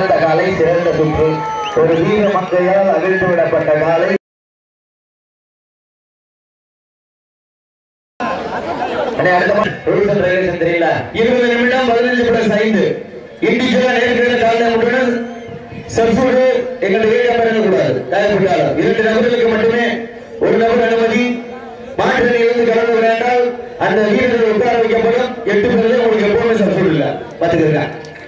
சிறந்த காலை சிறந்த சுற்று ஒரு வீர மங்கையால் அவிழ்த்து விடப்பட்ட காலை தெரியல 20 நிமிடம் 15+5 இண்டிவிஜுவலா நேர்கிற காலம் சர்ஃபோடு எங்கள் கூடாது தயாரிப்பிட்டாளர் 2 நபர்களுக்கு மட்டுமே ஒரு நபர் அனுமதி மாற்றிலிருந்து கலந்து விளையாண்டால் அந்த வீரர்கள் உட்கார வைக்கப்படும் 8 பேர்ல உங்களுக்கு எப்பவுமே சர்ஃபோடு இல்ல பாத்துக்கிறேன்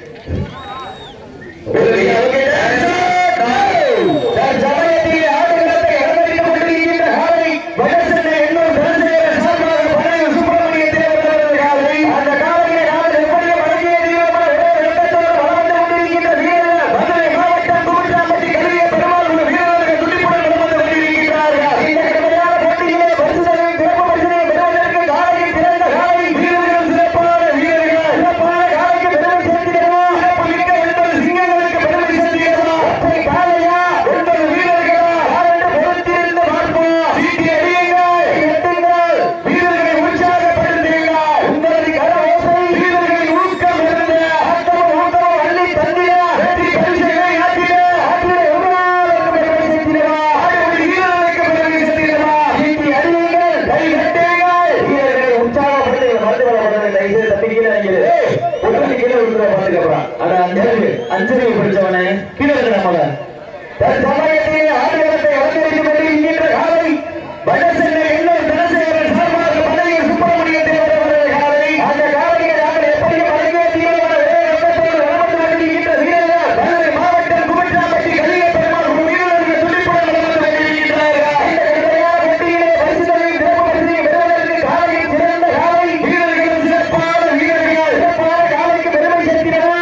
அஞ்சலி படிச்சவனே கீழே இருக்கிற மகன் சமயத்தில் ஆடுகளத்தை அலங்கரித்துக் கொண்டிருக்கின்ற காலை வடசென்னை எண்ணூர் தனசேகரன் சார்பாக பதவியில் சுப்பிரமணியத்தை வருகிற காலை அந்த காலையை நாங்கள் எப்படியும் வழங்கிய தீவிரமான வேகத்தோடு வளர்ந்து கொண்டிருக்கின்ற வீரர்கள் மதுரை மாவட்டம் குமட்டாம்பட்டி கலிய பெருமாள் வீரர்கள் துடிப்புடன் வளர்ந்து கொண்டிருக்கின்றார்கள் இந்த கடுமையான போட்டியிலே பரிசுகளையும் சிறப்பு பரிசையும் பெறுவதற்கு காலையில் சிறந்த காலை வீரர்களும் சிறப்பான வீரர்கள் சிறப்பான காலைக்கு பெருமை சேர்க்கிறதா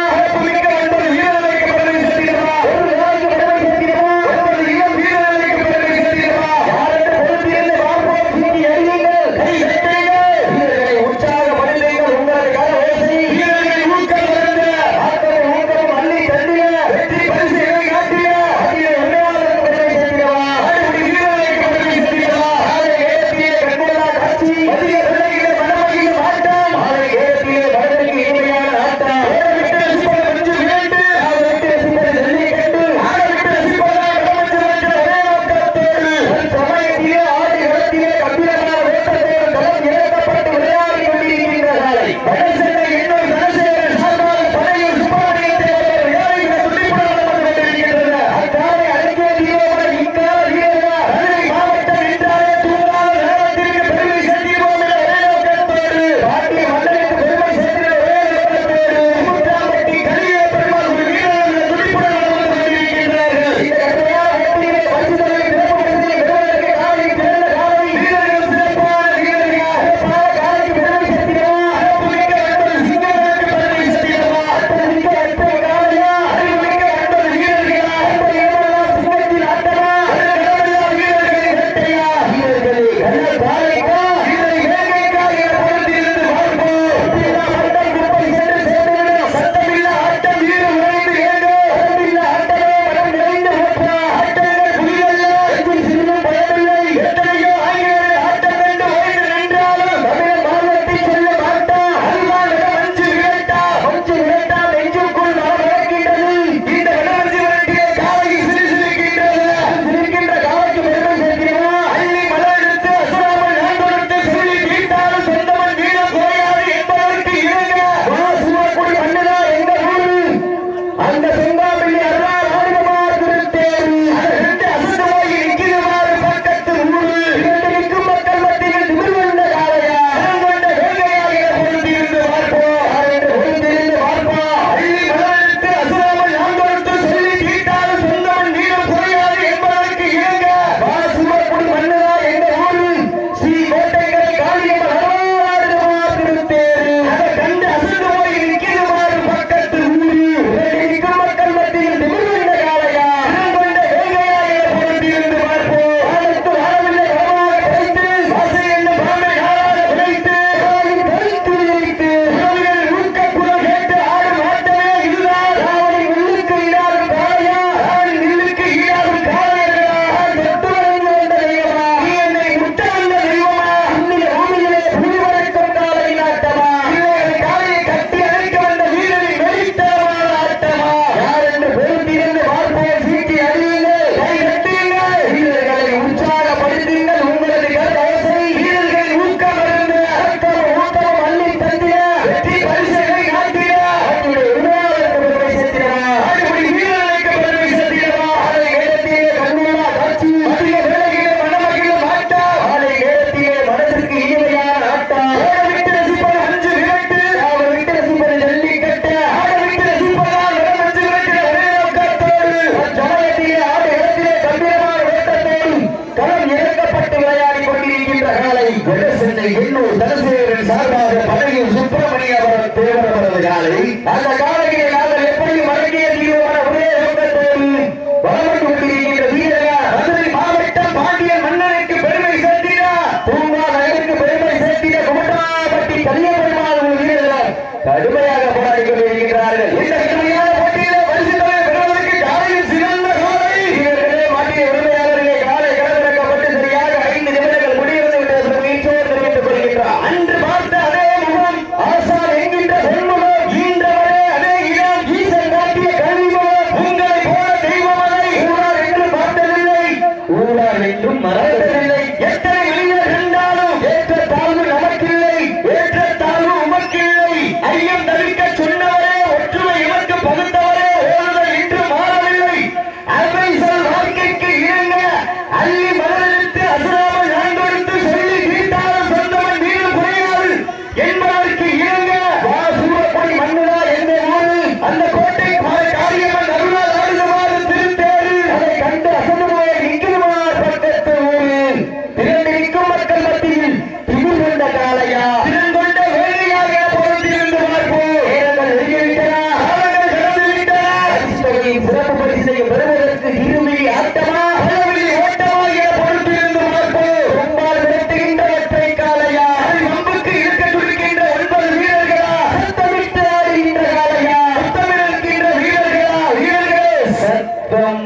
வீரர்களுக்கு பெருமை சேர்க்கிறதா யாருக்கு பொறுத்திருந்து பார்ப்போம்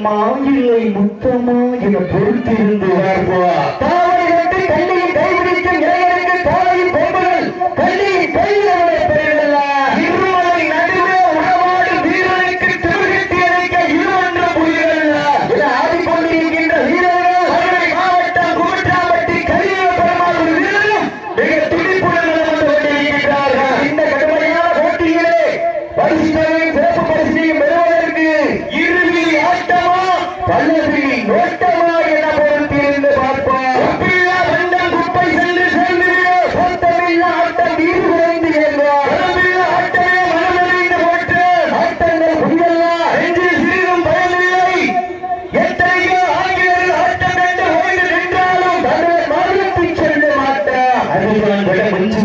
முத்தம்மா இல்லை முத்தம்மா என பொறுத்திருந்து தாவரை கட்டி கண்ணியின் கைபிடிக்கும் இளைஞருக்கு காலையில் பொம்புகள் கண்ணியின் கையிலே பெறவில்லை இருமலை நடுவே உறவாடு வீரனுக்கு திருகட்டி அழைக்க இருமன்ற புலிகள் என ஆடிக்கொண்டிருக்கின்ற வீரர்கள் மதுரை மாவட்டம் குமட்டாம்பட்டி கலிய பெருமாள் ஒரு வீரரும் மிக துடிப்புடன் நடந்து கொண்டிருக்கின்றார்கள். இந்த கடுமையான போட்டியிலே பரிசுகளையும் சிறப்பு பரிசையும் பெறுவதற்கு இறுதி ஆட்டமா பல்லவி நோட்டமா என பொறுத்திருந்து பார்ப்போம். ஒப்பில்லா வண்டம் குப்பை சென்று சேர்ந்திருக்க சொந்தமில்லா ஆட்டம் வீடு குறைந்து இயங்குவார். மனமில்லா ஆட்டமே மனமறிந்து போற்று ஆட்டங்கள் புரியல்ல நெஞ்சில் சிறிதும் பயமில்லை. எத்தனையோ ஆங்கிலர்கள் ஆட்டம் கண்டு ஓய்ந்து நின்றாலும் தமிழர் மாநிலத்தில் சென்று மாட்டார். அதுதான் விட அஞ்சு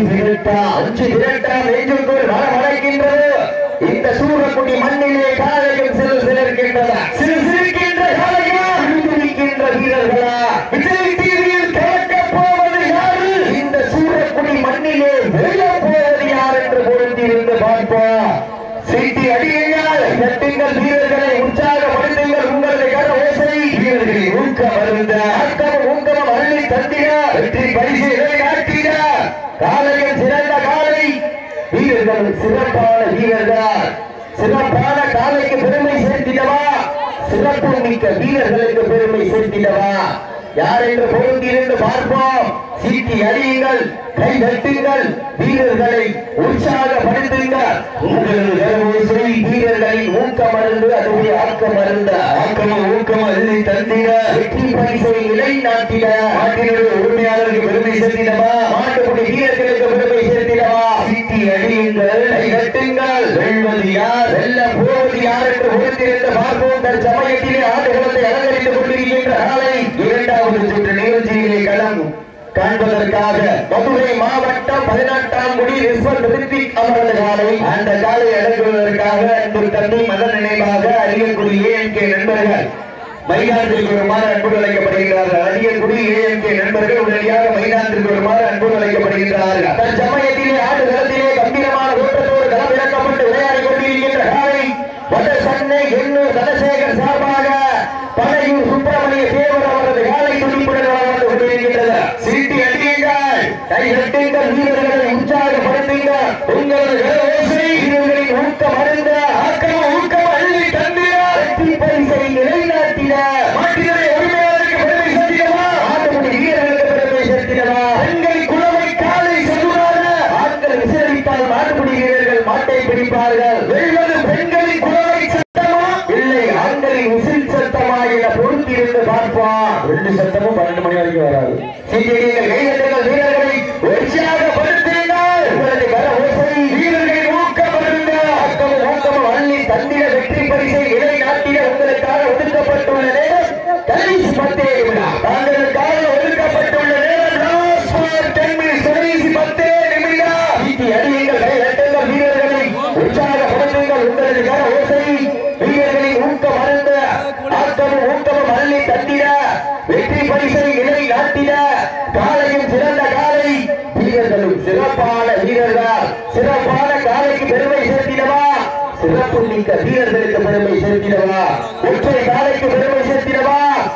விரட்டா நெஞ்சுக்குள் வளர்க்கின்றது. இந்த சூரக்குடி மண்ணிலே காலையும் சிலர்கின்றன சிரிக்கின்ற காலையா துடிக்கின்ற வீரர்களா விஜய் டிவியில் கலக்க போவது யாரு? இந்த சூரக்குடி மண்ணிலே வெல்ல போவது யார் என்று பொருந்திருந்து பார்ப்போம். சீட்டி அடியுங்கள், கட்டுங்கள், வீரர்களை உற்சாகப்படுத்துங்கள். உங்களது கர ஓசை வீரர்களை ஊக்க மருந்த ஆக்கமும் ஊக்கமும் அள்ளி தந்திட வெற்றி பரிசு காட்டிட காலையும் சிறந்த காலை வீரர்கள் சிறப்பான வீரர்கள் சிறப்பான காலைக்கு பெருமை சேர்த்திடவா சிறப்பு மிக்க வீரர்களுக்கு பெருமை சேர்த்திடவா யார் என்று பொருந்திருந்து பார்ப்போம். சீட்டி அடியுங்கள், கை தட்டுங்கள், வீரர்களை உற்சாகப்படுத்துங்கள். உங்களது கர்வோசை வீரர்களின் ஊக்கம் அருந்து அதுவே ஆக்கம் அருந்த ஆக்கமும் ஊக்கம் அள்ளி தந்திட வெற்றி பரிசை நிலைநாட்டிட நாட்டினுடைய உரிமையாளருக்கு பெருமை சேர்த்திடவா மாட்டுக்குடி வீரர்களுக்கு பெருமை சேர்த்திடவா. சீட்டி அடியுங்கள், கை தட்டுங்கள். வெல்வது யார், வெல்ல போவது யார் என்று பொறுத்திருந்து பார்ப்போம். தற்சமயத்திலே ஆடுகளத்தை அலங்கரித்துக் கொண்டிருக்கின்ற காலை இரண்டாவது சுற்று நிகழ்ச்சியிலே களம் காண்பதற்காக மதுரை மாவட்டம் 18ஆம் குடி ரிஸ்வத் ரித்திக் அவரது காலை அந்த காலை அடங்குவதற்காக அன்பு தம்பி மதன் நினைவாக அரியக்குடி AMK நண்பர்கள் மைதானத்திற்கு வருமாறு அன்பு அழைக்கப்படுகிறார்கள். அரியக்குடி AMK நண்பர்கள் உடனடியாக மைதானத்திற்கு வருமாறு அன்பு அழைக்கப்படுகிறார்கள். தற்சமயத்திலே ஆடுகளத்திலே கம்பீரமான ஓட்டத்தோடு களம் இறக்கப்பட்டு விளையாடிக் கொண்டிருக்கின்ற காலை வட சென்னை எண்ணூர் தனசேகர் சார்பாக பனையூர் சுப்பிரமணிய தேவர் அவரது காலை துடிப்புடன் வந்து கொண்டிருக்கின்றது. சீட்டி அடியுங்கள், கை தட்டுங்கள், வீரர்களை உற்சாகப்படுத்துங்கள். உங்களது ஓசை வீரர்களின் ஊக்கம் அருந்த ஆக்கம் ஊக்கம் அள்ளி தந்திட வெற்றி பரிசை நிலைநாட்டிட மாட்டினுடைய உரிமையாளருக்கு பெருமை சேர்த்திடவா ஆட்டுக்குடி வீரர்களுக்கு பெருமை சேர்த்திடவா. பெண்கள் குலவை காலை சொல்லுவாங்க ஆண்கள் விசிலடித்தால் மாட்டுக்குடி வீரர்கள் மாட்டை பிடிப்பார்கள். வெல்வது பெண்களின் குலவை சட்டமா இல்லை ஆண்களின் விசில் சட்டமா என பொறுத்திருந்து பார்ப்போம். 2 சட்டமும் 12 மணி வரைக்கும் வராது. கைதட்டுங்கள், வீரர்களை உற்சாகப்படுத்துங்கள். உங்களது கர ஓசை வீரர்களின் ஊக்கம் அருந்த ஆக்கமும் ஊக்கமும் அள்ளி தந்திட வெற்றி பரிசை நிலைநாட்டிட உங்களுக்காக ஒதுக்கப்பட்டுள்ள நேரம் கடைசி 10 நிமிடம். தாங்களுக்காக ஒதுக்கப்பட்டுள்ள நேரம் லாஸ்ட் ஃபார் 10 மினிட்ஸ் கடைசி 10 நிமிடம். சீட்டி அடியுங்கள், கை தட்டுங்கள், வீரர்களை உற்சாகப்படுத்துங்கள். உங்களது கர ஓசை வீரர்களின் ஊக்கம் அருந்த ஆக்கமும் ஊக்கமும் அள்ளி தந்திட வெற்றி பரிசை நிலைநாட்டிட காலையும் சிறந்த காலை வீரர்களும் சிறப்பான வீரர்கள் சிறப்பான காலைக்கு பெருமை சேர்த்திடவா சிறப்பு மிக்க வீரர்களுக்கு பெருமை சேர்த்திடவா ஒற்றை காலைக்கு பெருமை சேர்த்திடவா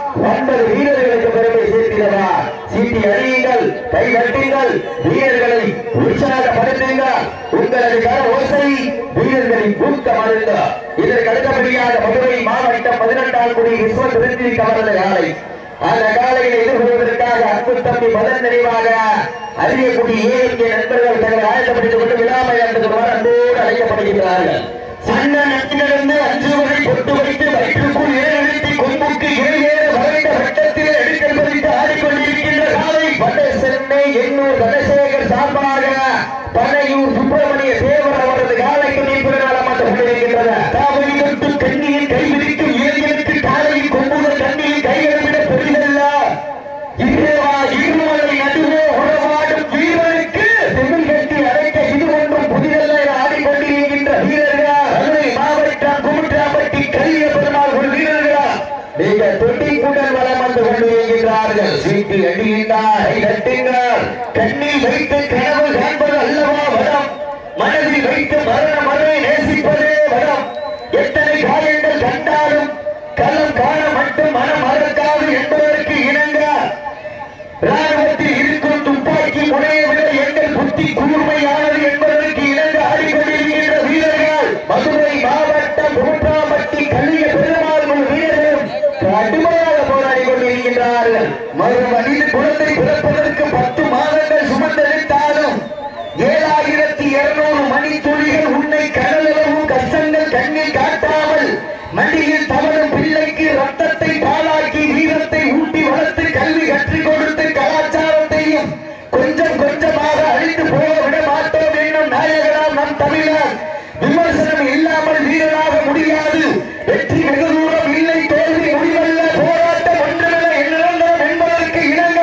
9 வீரர்களுக்கு பெருமை சேர்த்திடவா. சீட்டி அடியுங்கள், கை தட்டுங்கள், வீரர்களை உற்சாகப்படுத்துங்கள். உங்களது கர ஓசை வீரர்களின் ஊக்கம் அருந்த இதற்கு அடுத்தபடியாக மதுரை மாவட்டம் 18ஆம் குடி ரிஸ்வத் ரித்திக் அவரது காலை அந்த காலையில் எதிர்கொள்வதற்காக அன்பு தம்பி மதன் நினைவாக அரியக்குடி AMK நண்பர்கள் தங்களை ஆயத்தப்படுத்திக் கொண்டு விழாமை அன்புமாறு அன்போடு அழைக்கப்படுகிறார்கள். சன்ன நட்டிலிருந்து 5 வரை பொட்டு வைத்து வயிற்றுக்குள் இறைநிறுத்தி கொம்புக்கு இறைவேற வரைந்த வட்டத்தில் எடுக்கல் பதித்து ஆடிக்கொண்டிருக்கின்ற காலை வட சென்னை எண்ணூர் தனசேகர் சார்பாக பனையூர் சுப்பிரமணிய தேவர் அவரது காலை துணிப்புடன் வளமாற்ற கொண்டிருக்கின்றன. காவலி தொட்டு கண்ணியில் கைவிரிக்கும் இளைஞருக்கு காலையில் கொம்புகள் கண்ணியில் கைகளிட பெரிதல்ல இருமலை நடுவே உறவாடும் வீரருக்கு செவில் கட்டி அடைக்க இது ஒன்றும் புதிதல்ல என ஆடிக்கொண்டிருக்கின்ற வீரர்கள் மதுரை மாவட்டம் குமட்டாம்பட்டி கலிய பெருமாள் ஒரு வீரர்கள் மிக தொட்டிக்குடன் வளம் வந்து கொண்டிருக்கின்றார்கள். சீட்டி அடியுங்கள், கண்ணில் வைத்து கனவு காண்பது அல்லவா வரம், மனதில் வைத்து மரண மரணை நேசிப்பதே வரம். எத்தனை காயங்கள் கண்டாலும் களம் காண மட்டும் மனம் மறக்காது என்பதற்கு இணங்க ராணுவத்தில் இருக்கும் துப்பாக்கி முனையை விட எங்கள் புத்தி கூர்மையானது என்பதற்கு இணங்க ஆடிக்கொண்டிருக்கின்ற வீரர்கள் மதுரை மாவட்டம் மூன்றாம்பட்டி கல்லிய பெருமாள் வீரர்களும் கடுமையாக போராடி கொண்டிருக்கின்றார்கள். மனித குழந்தை பிறப்பதற்கு 10 மாதங்கள் சுமந்தெடுத்தாலும் 7200 மணித்துளிகள் உன்னை கடலளவும் கஷ்டங்கள் கண்ணில் காட்டாமல் மடியில் தவறும் பிள்ளைக்கு ரத்தத்தை பாலாக்கி வீரத்தை ஊட்டி வளர்த்து கல்வி கற்றுக் கொடுத்து கலாச்சாரத்தையும் கொஞ்சம் கொஞ்சமாக அழிந்து போக விட மாட்டோம் என்னும் நாயகராம் நம் தமிழர். விமர்சனம் இல்லாமல் வீரனாக முடியாது. வெற்றி வெகு தூரம் இல்லை, தோல்வி முடிவல்ல, போராட்டம் ஒன்றுமில்லை என்னிடம் என்பதற்கு இணங்க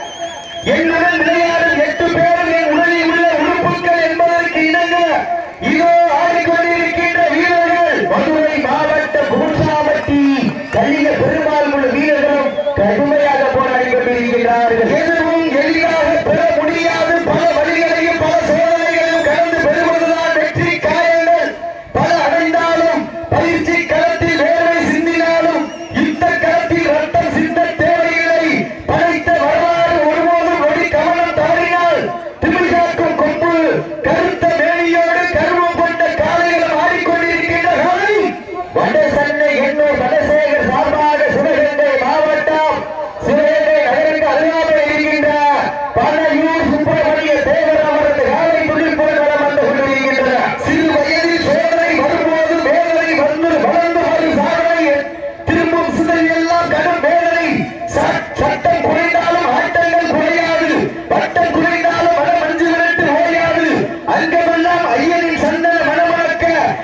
என்னுடன் விளையாடும் 8 பேரும் என் உடலில் உள்ள உறுப்புகள் என்பதற்கு இணங்க இதோ ஆடிக்கொண்டிருக்கின்ற வீரர்கள் மதுரை மாவட்டம் மூன்றாம்பட்டி கல்லிய பெருமாள் வீரர்களும் கடுமையாக போராடி கொண்டிருக்கிறார்கள். எதுவும் எளிதாக பெற முடியாது. பல வழிகளையும் பல சோதனைகளையும் கடந்து பெறுவதுதான் வெற்றி. காயங்கள் பல அடைந்தாலும் பயிற்சி களத்தில் வேலை சிந்தினாலும் யுத்த களத்தில் ரத்தம் சிந்த தேவையில்லை. படைத்த வரலாறு ஒருபோதும் ஒளி கவனம் தவறினால் திமிழ்காக்கும் கொம்பு கருத்த மேனியோடு கருவம் கொண்ட காலைகளும் ஆடிக்கொண்டிருக்கின்ற காலை வட சென்னை எண்ணூர் வடசேகர் சார்பாக சிவகங்கை மாவட்டம் சிவகங்கை நகருக்கு அருகாமையில் இருக்கின்ற பனையூர் சுப்பிரமணிய தேவர் அவரது காலை துடிப்புடன் வளம் வந்து கொண்டிருக்கின்றனர். சிறு வயதில் சோதனை வரும்போது வேதனை வந்து வளர்ந்து வரும் சாதனை திரும்பும் சிதறி எல்லாம் கடும் வேதனை. சட்டம் குறைந்தாலும் ஆட்டங்கள் குறையாது, பட்டம் குறைந்தாலும் மன மஞ்சு விரட்டு ஓயாது. அங்கமெல்லாம் ஐயனின் சந்தன மனமணக்க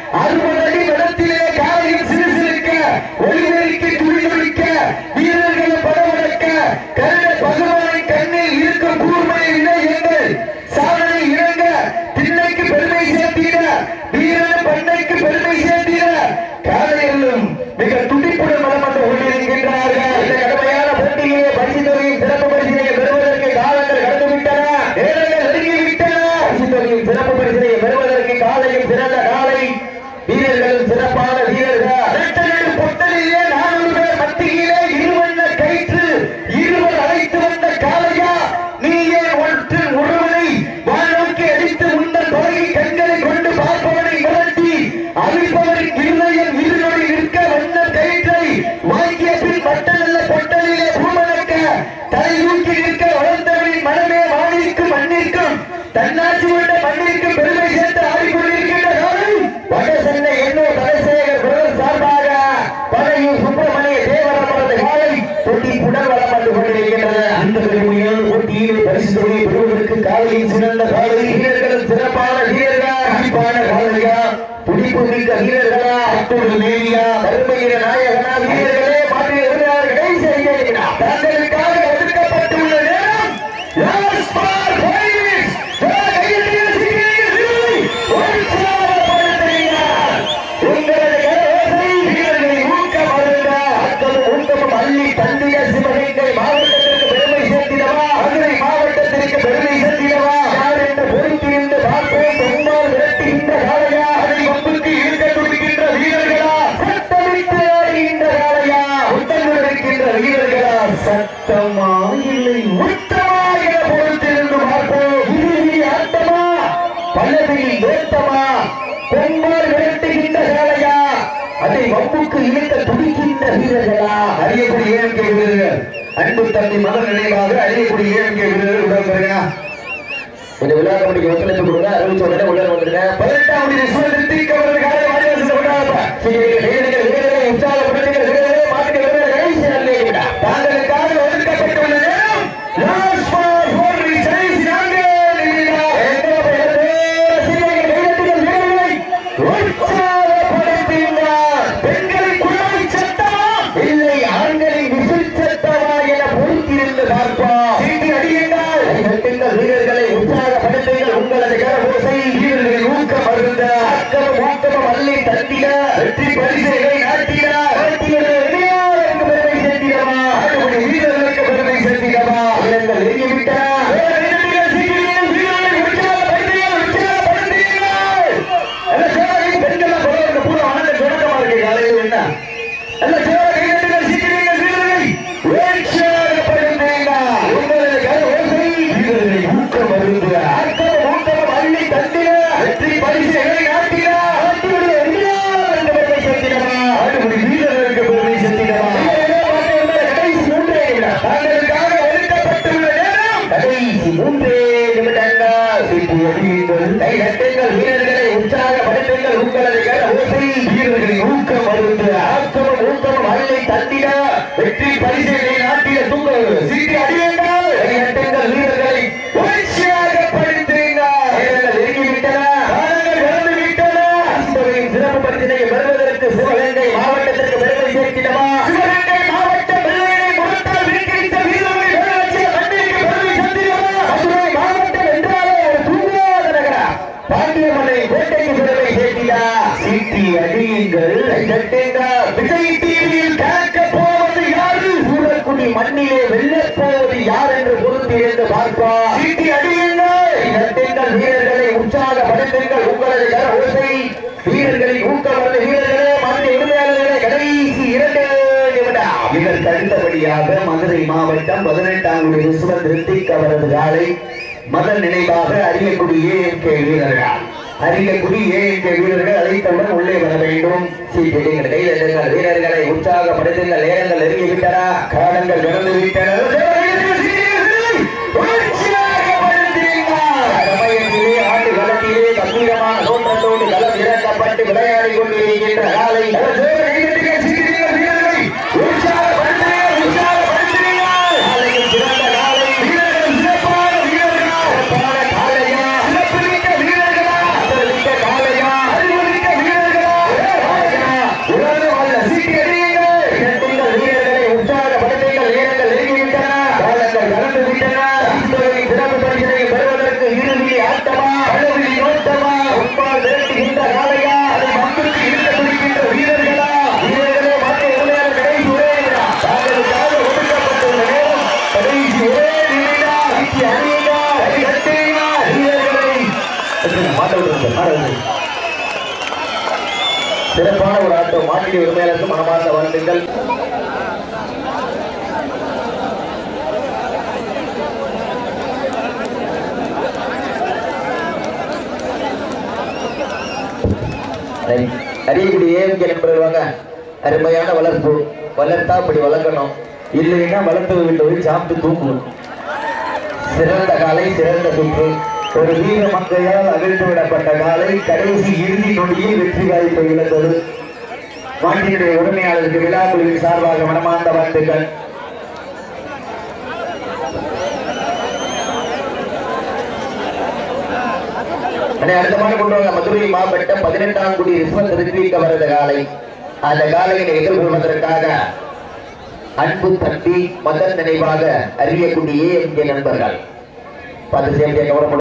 60 அடி மனத்திலே காலையும் சிறுசிறுக்க ஒளிவெறிக்கு துடிதுடிக்க வீரர்களை படவடக்க கருட பகவானை கண்ணில் இருக்கும் கூர்மை இணையங்கள் சாதனை இணங்க திண்ணைக்கு பெருமை சேர்த்திட வீரன் பண்ணைக்கு பெருமை சேர்த்திட காலையிலும் மிக துடிப்புடன் மனம் வந்து கொண்டிருக்கின்றார்கள். இந்த கடுமையான போட்டியிலே பரிசு தொகையும் சிறப்பு பரிசினை பெறுவதற்கு காலங்கள் கடந்துவிட்டன, நேரங்கள் நெருங்கிவிட்டன. பரிசு தொகையும் சிறப்பு பரிசினை பெறுவதற்கு காலையும் சிறந்த காலை வீரர்களும் சிறப்பான வீரர்கள். பொட்டலிலே 400 பேர் மத்தியிலே இருவண்ண கயிற்று இருவர் அழைத்து வந்த காலையா நீயே ஒன்று ஒருவனை வானோக்கி அடித்து முன்னர் தொடங்கி கண்களை கொண்டு பார்ப்பவனை மிரட்டி அழிப்பவரின் இருதயம் இருநொடி நிற்க வண்ண கயிற்றை வாங்கிய பின் பட்டனல்ல பொட்டலிலே பூமணக்க தலை தூக்கி நிற்க வளர்ந்தவனின் மனமே வானிற்கும் மண்ணிற்கும் தன்னாட்சி கொண்ட மண்ணிற்கும் பெருமை சேர்த்து ஆடிக்கொண்டிருக்கின்ற காலை வட சென்னை எண்ணூர் வடசேகர் பிரதர் சார்பாக பனையூர் சுப்பிரமணிய தேவர் அவரது காலை துடிப்புடன் வளம் வந்து கொண்டிருக்கின்றன. அந்த கடுமையான போட்டியில் பரிசு தொகையை பெறுவதற்கு காலையில் சிறந்த காலை வீரர்களும் சிறப்பான வீரர்களா, அடிப்பான காலையா, துடிப்பு மிக்க வீரர்களா, அத்தோடு மேலியா, கருமையின நாயகனா வீரர்களே மாற்றி வருகிறார். கடைசி அறிக்கையினார் தங்களுக்காக ஒதுக்கப்பட்டுள்ள நேரம் பள்ளி தந்திய சிவகங்கை மாவட்டத்திற்கு பெருமை சேர்த்திடவா, மதுரை மாவட்டத்திற்கு பெருமை சேர்த்திடவா யார் என்று பொறுத்திருந்து பார்ப்போம். பெருமாள் விரட்டுகின்ற காலையா, அதை வம்புக்கு இழுக்க துடிக்கின்ற வீரர்களா, சட்டமிட்டு ஆடுகின்ற காலையா, உத்தங்கள் இருக்கின்ற வீரர்களா, சட்டமா இல்லை உத்தமா என பொறுத்திருந்து பார்ப்போம். இறுதி ஆட்டமா பல்லவியில் வேட்டமா, பெருமாள் விரட்டுகின்ற காலையா, அதை வம்புக்கு இழுக்க துடிக்கின்ற வீரர்களா. அறியக்கூடிய ஏஎம்கே வீரர்கள் அன்பு தம்பி மகன் நினைவாக அறியக்கூடிய ஏஎம்கே வீரர்கள் உடன் வருங்க. கொஞ்சம் விழா கமிட்டிக்கு ஒத்துழைப்பு கொடுங்க. அறிவிச்ச உடனே உடன் வந்துருங்க. 18ஆம் உற்சாகப்படுத்துகிற தாங்களுக்காக ஒதுக்கப்பட்டுள்ள நேரம் வீரர்களை உற்சாகப்படுத்துங்கள். உங்களது கரபோசை வீரர்களின் ஊக்கம் அருந்த அக்கமும் ஊக்கமும் அள்ளி தந்திட வெற்றி பரிசுகளை நாட்டிட பெருமை சேர்த்திடவா, வீரர்களுக்கு பெருமை சேர்த்திடவா. இடங்கள் நெருங்கிவிட்டன. பெண்கள் பூரா வணக்கம் தொடக்கமா இருக்கு. காலையில் என்ன நல்ல சீக்கிரம் வீரர்களுக்கு சிவகங்கை மாவட்டத்திற்கு பெருமை சேர்த்திடவா? சிவகங்கை மாவட்டம் வெள்ளையனை முகத்தால் வீழ்த்தித்த வீரர்கள் கண்டிக்கு பெருமை சேர்த்திடவா? மதுரை மாவட்டம் என்றாலே ஒரு தூங்காத நகரம். பாண்டியமலை கோட்டைக்கு பெருமை சேர்த்திடா. சீட்டி அடியுங்கள், விஜய் டிவியில் கலக்க போவது யாரு? சூரக்குடி மண்ணிலே வெல்லப் போவது யார் என்று பொறுத்திருந்து பார்ப்போம். சீட்டி அடியுங்கள், வீரர்களை உற்சாகப்படுத்துங்கள். உங்களது கர ஓசை வீரர்களை ஊக்கமருந்து வீரர்களே, மந்திரி உரிமையாளர்களே, கடைசி 2 நிமிடம். இதற்கு அடுத்தபடியாக மதுரை மாவட்டம் 18ஆம் குடி ரிஸ்வத் ரித்திக் அவரது காலை மதன் நினைவாக அரியக்குடி AMK வீரர்கள் அழைத்தவுடன் உள்ளே வர வேண்டும். சீட்டிடுங்கள், கைதட்டுங்கள், வீரர்களை உற்சாகப்படுத்துங்கள். நேரங்கள் நெருங்கிவிட்டன, காலங்கள் கடந்து விட்டன. கம்பீரமான தோற்றத்தோடு களம் இறக்கப்பட்டு விளையாடி கொண்டிருக்கின்ற காலை சிறப்பான ஒரு ஆட்டம். மாட்டிய உரிமையாளருக்கு மனமார்ந்த வாழ்த்துக்கள். அரியக்குடி AMK நண்பர்கள் வாங்க. அருமையான வளர்ப்பு. வளர்த்தா அப்படி வளர்க்கணும், இல்லைன்னா வளர்த்து வீட்டு போய் சாப்பிட்டு தூக்கணும். சிறந்த காலை, சிறந்த சுற்று. ஒரு வீர மக்களால் அகழ்ந்து விடப்பட்ட காலை கடைசி இறுதி நொடியில் வெற்றி வாய்ப்பை இழந்தது. மாட்டினுடைய உரிமையாளருக்கு விழாக்குழுவின் சார்பாக மனமார்ந்த வாழ்த்துக்கள். அடுத்த மாடு கொண்டு வாங்க. மதுரை மாவட்டம் 18ஆம் குடி ரிஸ்வத் ரித்விக் அவரது காலை. அந்த காலையினை எதிர்கொள்வதற்காக அன்பு தம்பி மதன் நினைவாக அரியக்குடி AMK நண்பர்கள் பார்த்து சேர்ந்து கவனம்